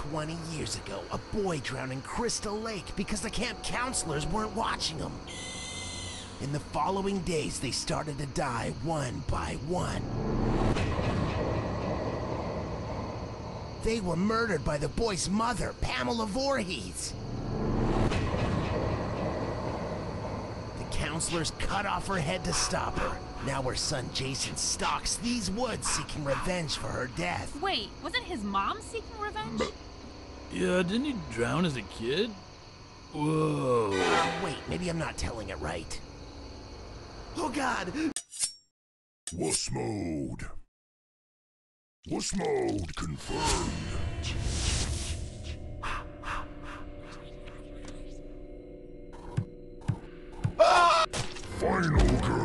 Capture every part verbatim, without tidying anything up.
twenty years ago, a boy drowned in Crystal Lake because the camp counselors weren't watching him. In the following days, they started to die one by one. They were murdered by the boy's mother, Pamela Voorhees. The counselors cut off her head to stop her. Now her son Jason stalks these woods seeking revenge for her death. Wait, wasn't his mom seeking revenge? Yeah, didn't he drown as a kid? Whoa. Uh, wait, maybe I'm not telling it right. Oh God! Wuss mode. Wuss mode confirmed. Ah! Final girl.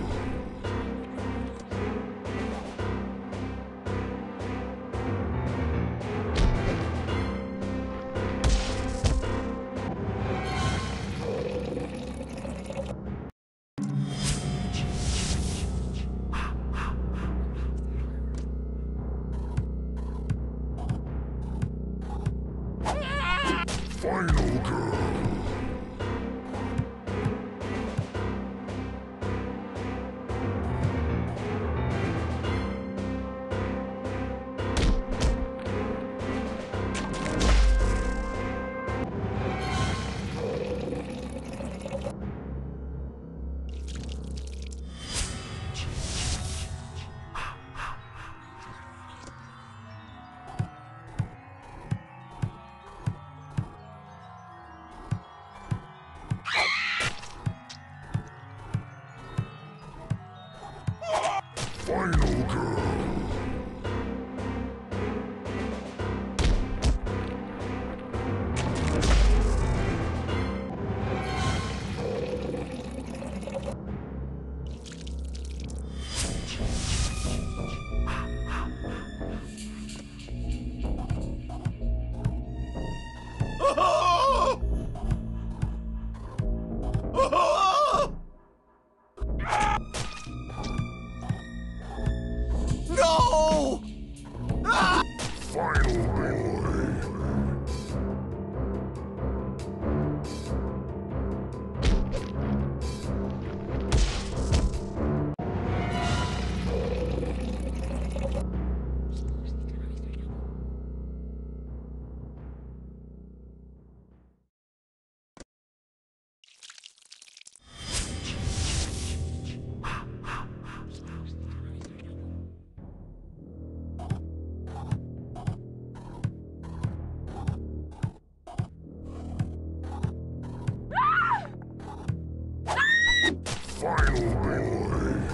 Final girl. Final girl. Oh! Oh! No! Ah! Final boy. Final boy.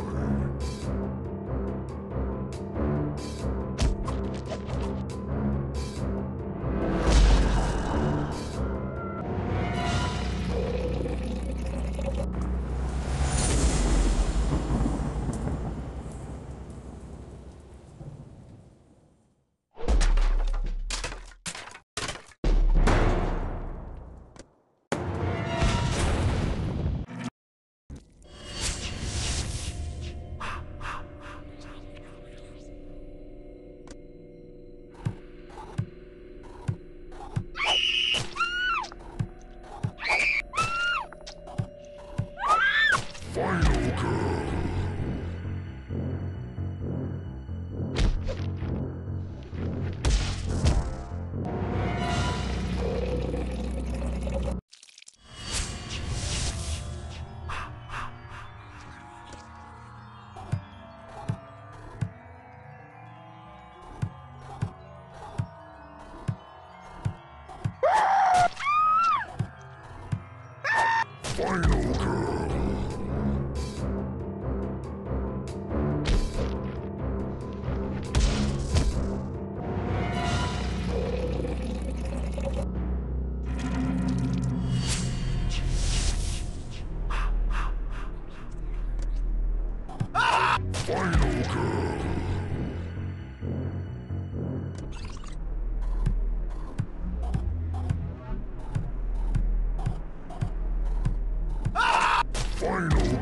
Final girl. Final girl. Final girl. Final